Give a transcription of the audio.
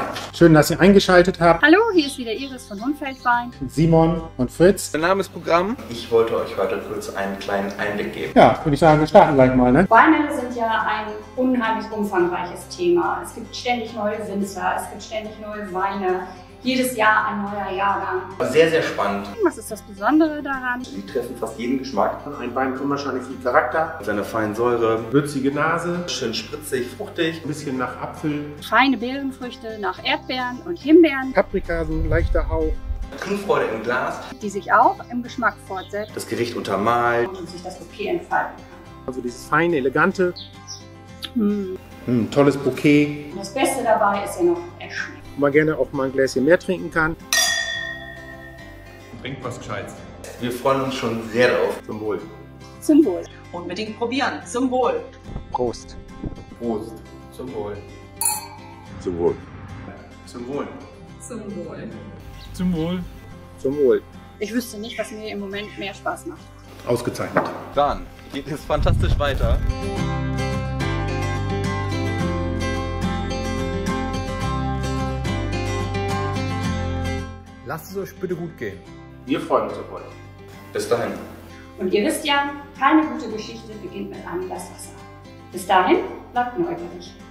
Schön, dass ihr eingeschaltet habt. Hallo, hier ist wieder Iris von Hundfeldwein. Simon und Fritz. Mein Name ist Programm. Ich wollte euch heute kurz einen kleinen Einblick geben. Ja, würde ich sagen, wir starten gleich mal, ne? Weine sind ja ein unheimlich umfangreiches Thema. Es gibt ständig neue Winzer, es gibt ständig neue Weine. Jedes Jahr ein neuer Jahrgang. Sehr, sehr spannend. Was ist das Besondere daran? Sie treffen fast jeden Geschmack. Ein Wein mit unwahrscheinlich viel Charakter. Seine feinen Säure, Würzige Nase. schön spritzig, fruchtig. Ein bisschen nach Apfel. Feine Beerenfrüchte nach Erdbeeren und Himbeeren, Paprika, so ein leichter Hauch. Trinkfreude im Glas. die sich auch im Geschmack fortsetzt Das Gericht untermalt. und sich das Bouquet entfalten kann. Also dieses feine, elegante. Und Tolles Bouquet. das Beste dabei ist ja noch, er schmeckt. Wo man gerne auch mal ein Gläschen mehr trinken kann. Trinkt was Gescheites. Wir freuen uns schon sehr darauf. Zum Wohl. Zum Wohl. Unbedingt probieren. Zum Wohl. Prost. Prost. Zum Wohl. Zum Wohl. Zum Wohl. Zum Wohl. Zum Wohl. Zum Wohl. Ich wüsste nicht, was mir im Moment mehr Spaß macht. Ausgezeichnet. Dann geht es fantastisch weiter. Lasst es euch bitte gut gehen. Wir freuen uns auf euch. Bis dahin. Und ihr wisst ja, keine gute Geschichte beginnt mit einem Glas Wasser. Bis dahin, bleibt neugierig.